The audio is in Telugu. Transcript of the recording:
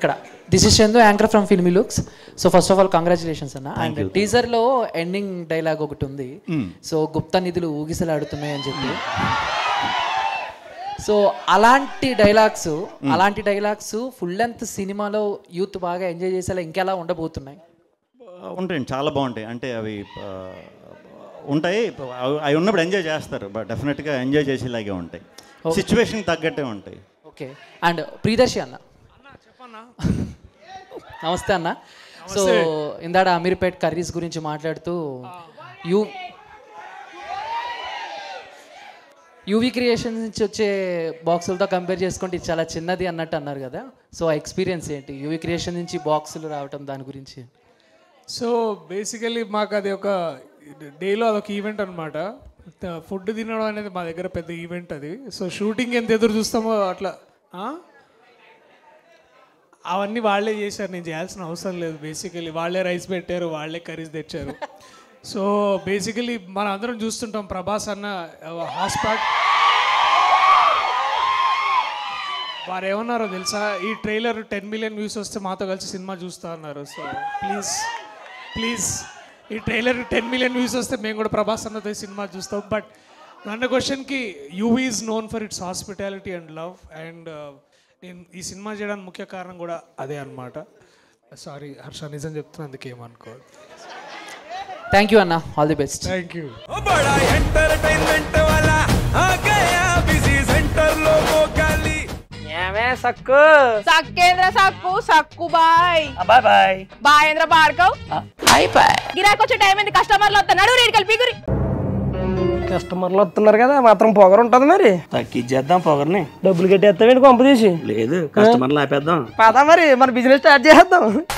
ఇక్కడ this is Chandu anchor from filmy looks. So first of all congratulations అన్న. అండ్ టీజర్లో ఎండింగ్ డైలాగ్ ఒకటి ఉంది, సో గుప్త నిధులు ఊగిసలాడుతున్నాయి అని చెప్పి. సో అలాంటి డైలాగ్స్ ఫుల్ లెంత్ సినిమాలో యూత్ బాగా ఎంజాయ్ చేసేలా ఇంకెలా ఉండబోతున్నాయి? ఉంటాయండి, చాలా బాగుంటాయి. అంటే అవి ఉంటాయి, అవి ఉన్నప్పుడు ఎంజాయ్ చేస్తారు, బట్ డెఫినెట్గా ఎంజాయ్ చేసేలాగే ఉంటాయి, సిచ్యువేషన్కి తగ్గట్టే ఉంటాయి. ఓకే. అండ్ ప్రియదర్శి అన్న, నమస్తే అన్న. సో ఇందాడ అమీర్పేట్ కర్రీస్ గురించి మాట్లాడుతూ యూవీ క్రియేషన్ నుంచి వచ్చే బాక్సులతో కంపేర్ చేసుకుంటే ఇది చాలా చిన్నది అన్నట్టు అన్నారు కదా. సో ఆ ఎక్స్పీరియన్స్ ఏంటి, యూవీ క్రియేషన్ నుంచి బాక్సులు రావటం దాని గురించి? సో బేసికలీ మాకు అది ఒక డేలో అదొక ఈవెంట్ అనమాట. ఫుడ్ తినడం అనేది మా దగ్గర పెద్ద ఈవెంట్ అది. సో షూటింగ్ ఎంత ఎదురు చూస్తామో అట్లా అవన్నీ వాళ్ళే చేశారు, నేను చేయాల్సిన అవసరం లేదు. బేసికలీ వాళ్ళే రైస్ పెట్టారు, వాళ్ళే కర్రీస్ తెచ్చారు. సో బేసికలీ మనం అందరం చూస్తుంటాం, ప్రభాస్ అన్న హాస్పాట్ వారు ఏమన్నారో తెలుసా, ఈ ట్రైలర్ 10 మిలియన్ వ్యూస్ వస్తే మాతో కలిసి సినిమా చూస్తా అన్నారు. సో ప్లీజ్ ఈ ట్రైలర్ 10 మిలియన్ వ్యూస్ వస్తే మేము కూడా ప్రభాస్ అన్నతో సినిమా చూస్తాం. బట్ నన్ను క్వశ్చన్కి UV is known for its hospitality and love. And నేను ఈ సినిమా చేయడానికి ముఖ్య కారణం కూడా అదే అనమాట. సారీ హర్ష, నిజం చెప్తున్నా, అందుకేమనుకో. థ్యాంక్ యూ అన్న, all the best. Thank you. సక్కు సక్కేంద్ర సక్కు బాయ్ బాయ్ బాయేంద్ర భార్గవ్ బాయ్. గిరాకొచ్చే టైం ఏంది, కస్టమర్లు వస్తున్నాడు, రేడికి వెళ్ళి పిగురి. కస్టమర్లు వస్తున్నారు కదా, మాత్రం పొగరు ఉంటుంది, మరి తగ్గించేద్దాం పొగర్ని. డబ్బులు కట్టేస్తావేంటి కొంప తీసి? లేదు, కస్టమర్లు ఆపేద్దాం. పదా మరి మన బిజినెస్ స్టార్ట్ చేద్దాం.